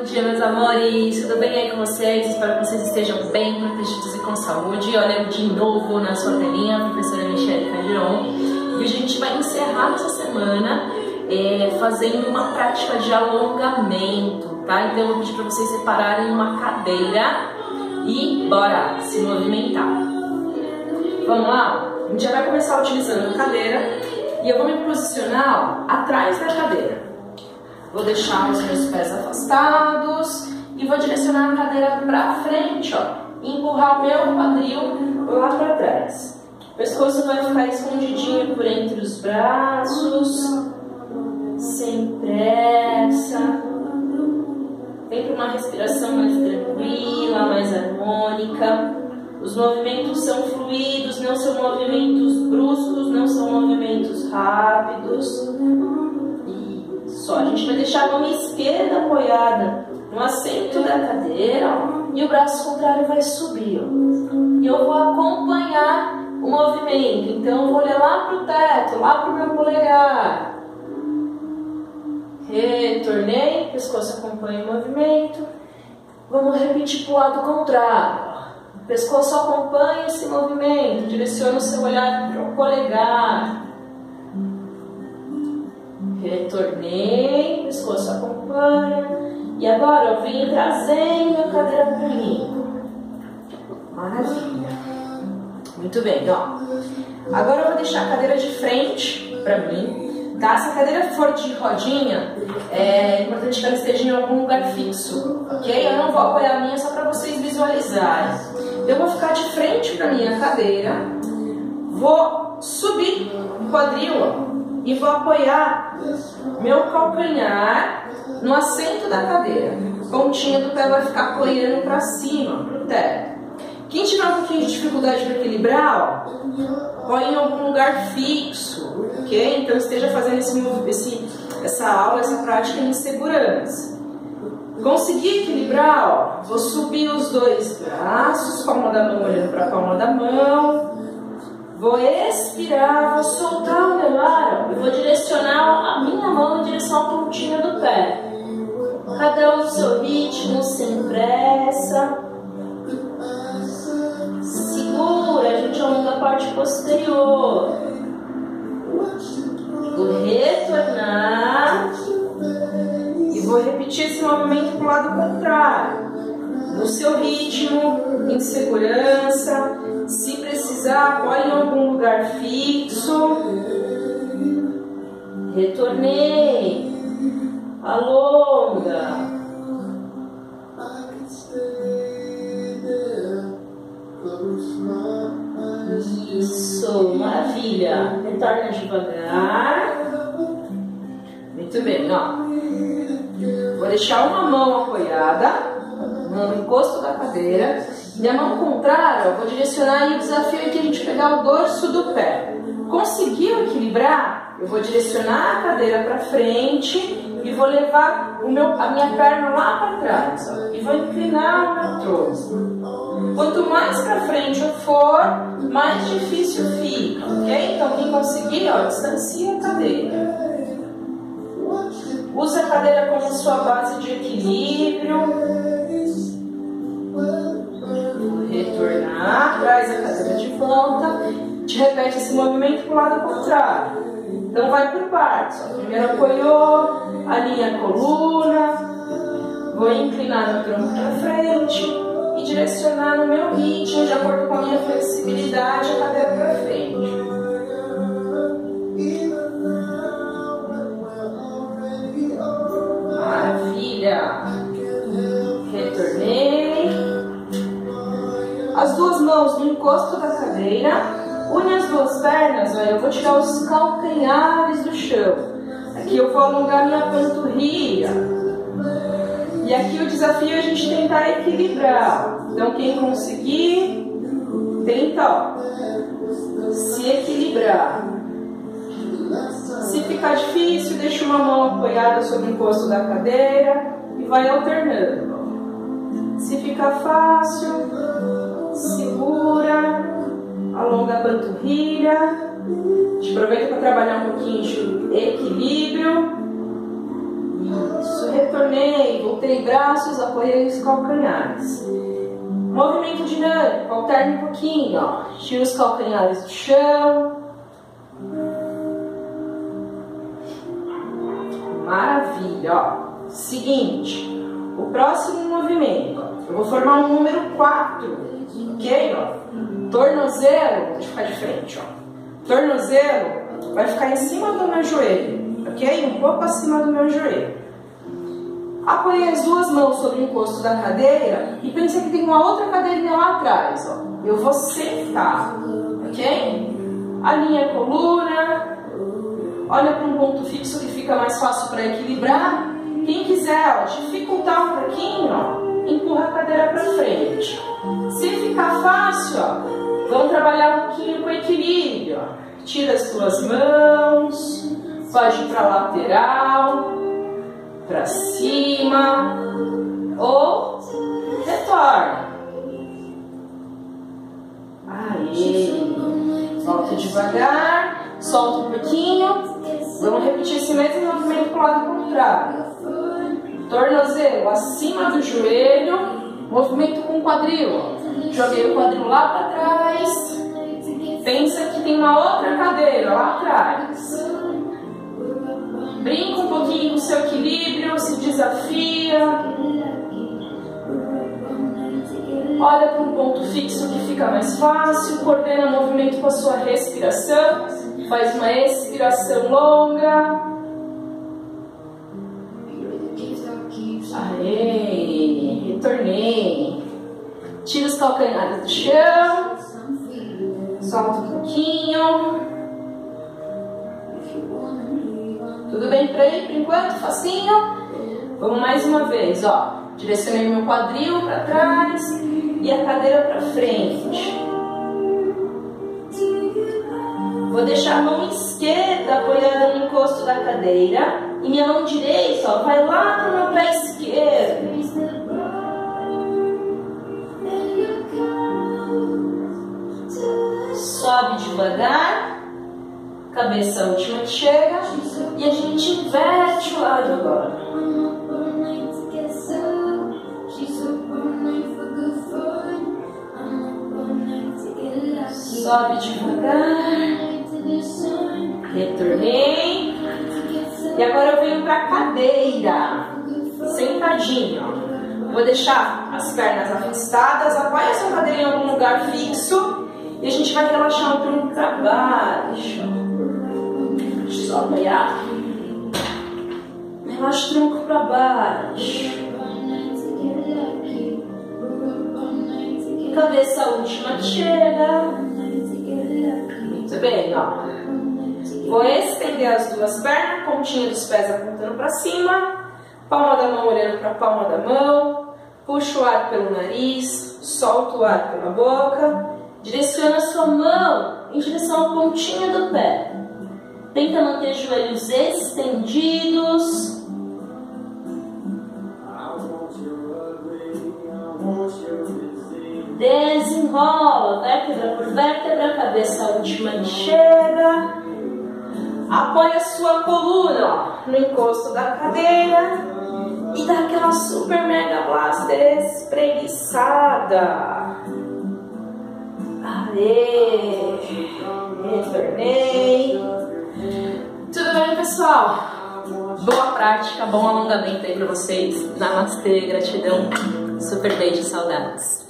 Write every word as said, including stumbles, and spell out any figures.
dia, meus amores! Tudo bem aí com vocês? Espero que vocês estejam bem, protegidos e com saúde. Olha de novo na sua telinha, a professora Michele Calderon. E a gente vai encerrar essa semana é, fazendo uma prática de alongamento, tá? Então eu vou pedir para vocês separarem uma cadeira e bora se movimentar. Vamos lá? A gente já vai começar utilizando a cadeira e eu vou me posicionar ó, atrás da cadeira. Vou deixar os meus pés afastados e vou direcionar a cadeira para frente, ó, e empurrar o meu quadril lá para trás. O pescoço vai ficar escondidinho por entre os braços, sem pressa. Vem para uma respiração mais tranquila, mais harmônica. Os movimentos são fluidos, não são movimentos bruscos, não são movimentos rápidos. Só, a gente vai deixar a mão esquerda apoiada no assento da cadeira, ó, e o braço contrário vai subir. Ó. E eu vou acompanhar o movimento. Então eu vou olhar lá para o teto, lá para o meu polegar. Retornei, pescoço acompanha o movimento. Vamos repetir para o lado contrário. Ó. O pescoço acompanha esse movimento, direciona o seu olhar para o polegar. Retornei, pescoço acompanha. E agora eu vim trazendo a cadeira para mim. Maravilha. Muito bem, ó. Agora eu vou deixar a cadeira de frente para mim. Tá? Se a cadeira for de rodinha, é importante que ela esteja em algum lugar fixo. Ok? Eu não vou apoiar a minha só para vocês visualizarem. Eu vou ficar de frente para minha cadeira. Vou subir o quadril, ó. E vou apoiar meu calcanhar no assento da cadeira. A pontinha do pé vai ficar apoiando para cima, para o teto. Quem tiver um pouquinho de dificuldade para equilibrar, ó, põe em algum lugar fixo, ok? Então esteja fazendo esse, esse, essa aula, essa prática em segurança. Consegui equilibrar, ó, vou subir os dois braços, palma da mão olhando para a palma da mão. Vou expirar, vou soltar o meu ar e vou direcionar a minha mão em direção à pontinha do pé. Cada um no seu ritmo, sem pressa. Segura, a gente alonga a parte posterior. Vou retornar e vou repetir esse movimento para o lado contrário. No seu ritmo, em segurança. Se precisar, apoie em algum lugar fixo. Retornei. Alonga. Isso, maravilha. Retorna devagar. Muito bem, ó. Vou deixar uma mão apoiada no encosto da cadeira. E a mão contrária, eu vou direcionar aí o desafio aqui a gente pegar o dorso do pé. Conseguiu equilibrar? Eu vou direcionar a cadeira para frente e vou levar o meu, a minha perna lá para trás. Ó, e vou inclinar o meu tronco. Quanto mais para frente eu for, mais difícil fica, ok? Então quem conseguir, ó, distancia a cadeira. Use a cadeira como sua base de equilíbrio. Retornar, traz a cadeira de volta. Te repete esse movimento para o lado contrário. Então vai por partes. Ó. Primeiro apoiou, alinha a coluna. Vou inclinar meu tronco para frente e direcionar no meu ritmo, de acordo com a minha flexibilidade, a cadeira para frente. Maravilha! Retornei. As duas mãos no encosto da cadeira. Une as duas pernas, ó, eu vou tirar os calcanhares do chão. Aqui eu vou alongar minha panturrilha. E aqui o desafio é a gente tentar equilibrar. Então quem conseguir, tenta, ó, se equilibrar. Se ficar difícil, deixa uma mão apoiada sobre o encosto da cadeira e vai alternando. Se ficar fácil, segura, alonga a panturrilha. A gente aproveita para trabalhar um pouquinho de equilíbrio. Isso, retornei, voltei braços, apoiei os calcanhares. Movimento dinâmico, alterne um pouquinho, ó. Tira os calcanhares do chão. Maravilha, ó. Seguinte, o próximo movimento, eu vou formar um número quatro, ok? Ó. Tornozelo, vou ficar de frente, ó. Tornozelo vai ficar em cima do meu joelho, ok? Um pouco acima do meu joelho. Apoiei as duas mãos sobre o encosto da cadeira e pensei que tem uma outra cadeirinha lá atrás, ó. Eu vou sentar, ok? Alinha a coluna, olha para um ponto fixo que fica mais fácil para equilibrar. Quem quiser, ó, dificultar um pouquinho, ó, empurra a cadeira para frente. Se ficar fácil, ó, vamos trabalhar um pouquinho com equilíbrio, ó. Tira as suas mãos, pode ir para a lateral, para cima, ou retorna. Aí, volta devagar, solta um pouquinho. Vamos repetir esse mesmo movimento para o lado contrário. Tornozelo acima do joelho, movimento com o quadril. Joguei o quadril lá para trás. Pensa que tem uma outra cadeira lá atrás. Brinca um pouquinho com o seu equilíbrio, se desafia. Olha para um ponto fixo que fica mais fácil. Coordena o movimento com a sua respiração. Faz uma expiração longa. Aê, retornei. Tira os calcanhares do chão. Solta um pouquinho. Tudo bem por aí, por enquanto? Facinho? Vamos mais uma vez, ó. Direcionei meu quadril para trás e a cadeira para frente. Vou deixar a mão esquerda apoiada no encosto da cadeira e minha mão direita, ó, vai lá para o meu pé esquerdo. Sobe devagar, cabeça última que chega e a gente inverte o lado agora. Sobe devagar. Retornei. E agora eu venho para a cadeira. Sentadinho. Vou deixar as pernas afastadas. Apoia a sua cadeira em algum lugar fixo. E a gente vai relaxar o tronco para baixo. Deixa eu só apoiar. Relaxa o tronco para baixo. Cabeça última que chega. Muito bem, ó. Vou estender as duas pernas, pontinha dos pés apontando para cima, palma da mão olhando para a palma da mão, puxa o ar pelo nariz, solta o ar pela boca, direciona a sua mão em direção à pontinha do pé. Tenta manter os joelhos estendidos. Desenrola, vértebra por vértebra, cabeça última que chega. Apoia a sua coluna, ó, no encosto da cadeira e dá aquela super mega blaster espreguiçada. Aê! Retornei. Tudo bem, pessoal? Boa prática, bom alongamento aí pra vocês. Namastê, gratidão. Super beijo, saudades.